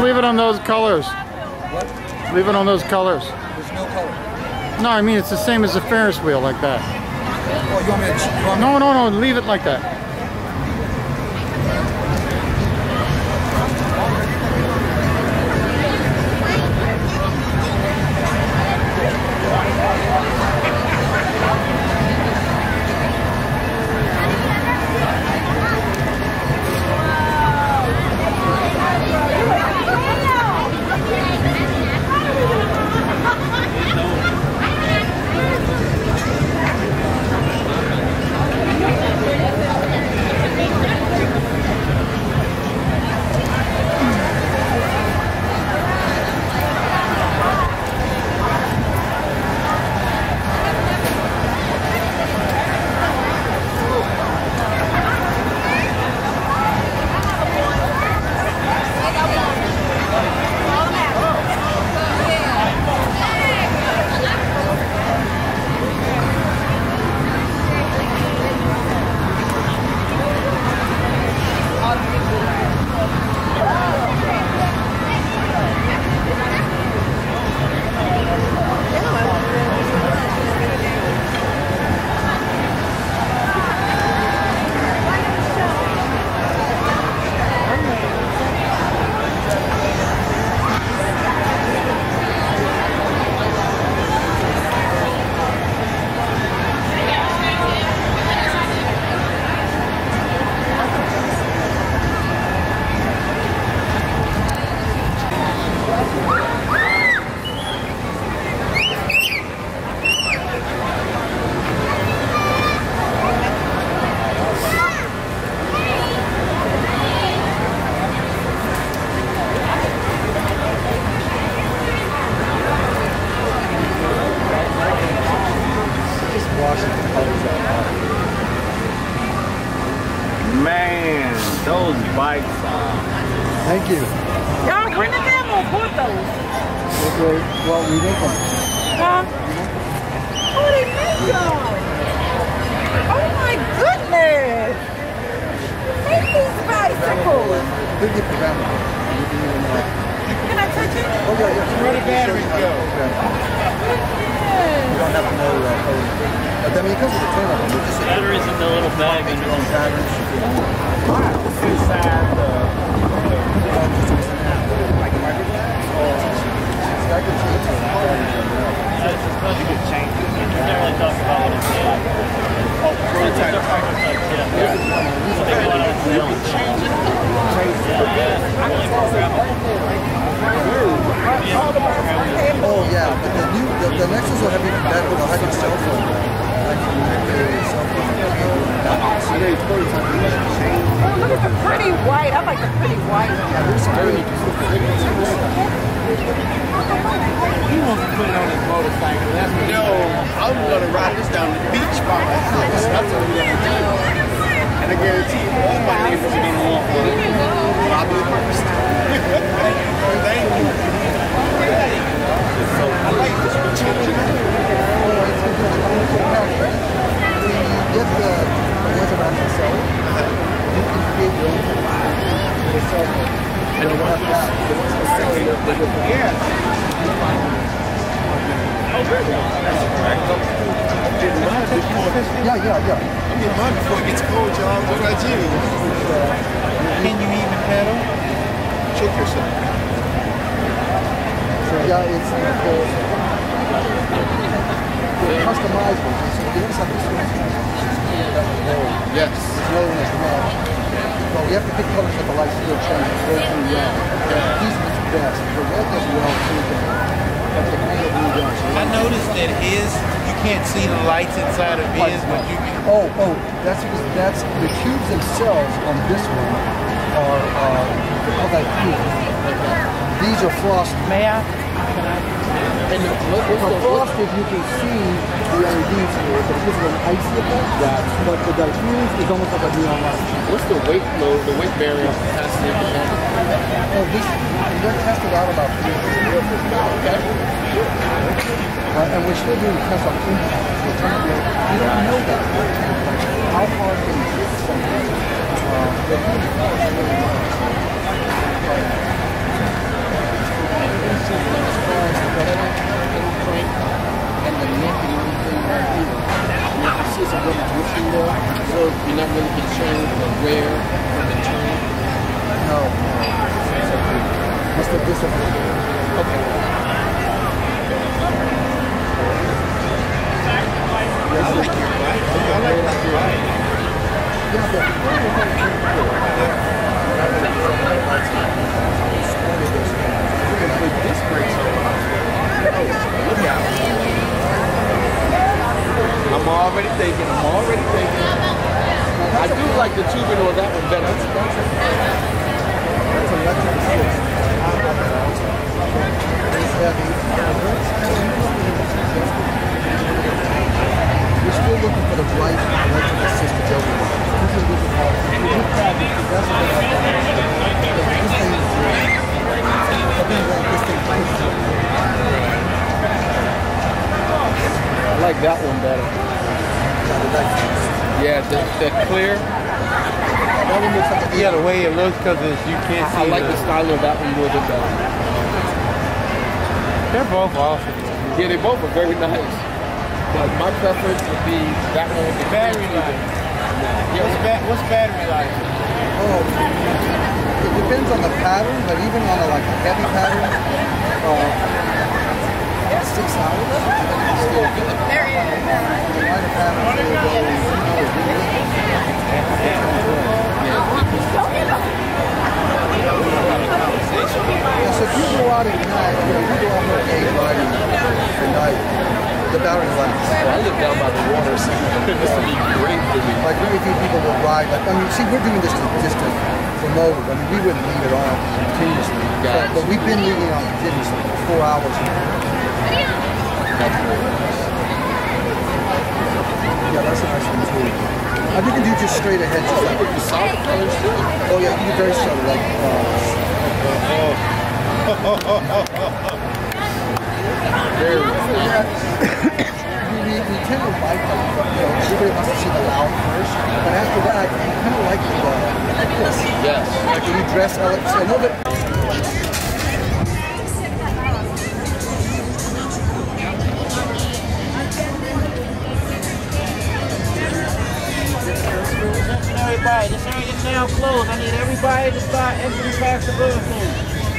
leave it on those colors. What? Leave it on those colors. There's no color. No, I mean it's the same as the Ferris wheel, like that. Oh, you want me to? No, leave it like that. Man, those bikes. Thank you. Y'all, when the devil bought those? Okay, well, we make them. Huh? Oh, they make y'all. Oh my goodness. Make these bicycles. We'll get the battery. Can I touch it? Oh, yeah. Where the batteries go? You don't have to know I mean, because of the tin of them, just Batteries in the little bag and your own patterns. inside the. That's supposed to get changed. You never really talk about what it's doing. Oh, prototype. Yeah. Oh, yeah, but the Nexus will have even better. They'll have your cell phone. Oh, look at the pretty white. I like the pretty white. He wants to put it on his motorcycle. That's what no, I'm going to ride this down the beach by myself. That's what I'm going to do. And I guarantee you, all my neighbors are going to want one. But I'll do it first. Thank you. I like this changing. Get the ones around the cell. You can create your own cell phone. You don't have that. The ones that sell you, Yeah. Yeah. I'm getting mine before it gets cold, y'all. What do I do? Can you even pedal? Check yourself. So yeah, it's they're customizable. So you notice how this one Yes. is low as well. Well, we have to pick colors that the lights still change. Go through red. These are the best. The red does well too, but the green and blue does. I noticed that his, you can't see the lights inside of his, but you can. Oh, that's because that's the cubes themselves on this one are they're called like cubes. These are frosted. May I? And for frosted, you can see the LEDs here, but this is an icy effect. Yeah. But the diffuse is almost like a neon light. What's the weight load, the weight bearing capacity of the car? Oh, this they're tested out about 3 years. Okay. And we're still doing tests on impact. We don't know that. How far can you hit something? Okay. I'm already thinking. I do like the tubing on that one better. That's electric assist. It's heavy. We're still looking for the right electric assist to go with. I like that one better. Yeah, the clear. That one looks like Yeah, the way it looks because you can't see. I like the style of that one more than better. They're both awesome. Yeah, they both are very nice. But my preference would be that one with the Battery life. Yeah, what's battery life? Oh, it depends on the pattern, but even on a heavy pattern, 6 hours. Still good. There he is. The lighter patterns will go. Yeah, so if you go out at night, you go out for a day riding at night, the battery lasts. I live down by the water, so this would be great for me. Like very few people will ride. See, we're doing this just to promote it. We wouldn't leave it on continuously. But we've been leaving it on continuously for 4 hours. That's very nice. Yeah, that's a nice one too. You can do just straight ahead. Just like The solid colors too. oh yeah, you can do very subtle. Like Very nice. we tend to like everybody wants to see the loud first, but after that, you kind of like this. Yes. Like when you dress elements, I know that. Everybody, this area's now closed. I need everybody to start exiting past the building.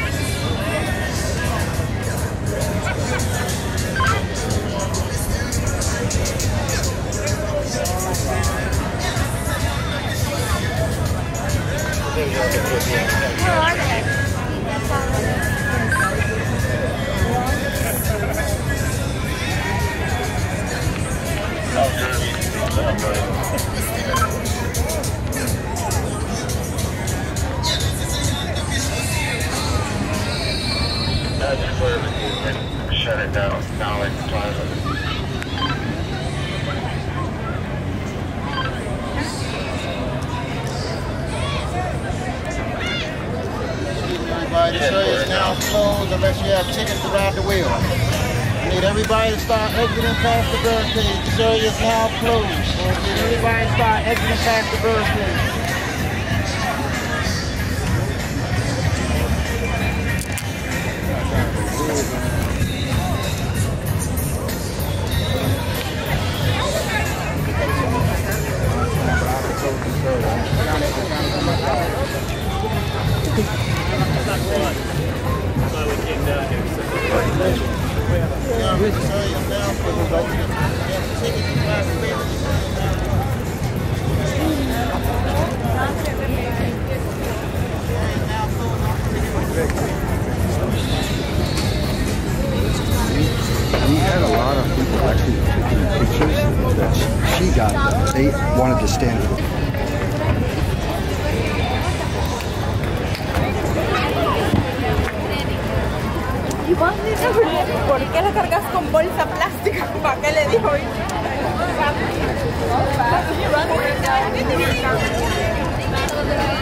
Where are they? Shut it down. Now in the plaza. Everybody, this area is now closed unless you have tickets to ride the wheel. I need everybody to start exiting past the barricade. This area is now closed. I need everybody to start exiting past the barricade. We had a lot of people actually taking pictures that she got. They wanted to stand for. ¿Por qué la cargas con bolsa plástica? ¿Para qué le dijo? ¿Estás llevando?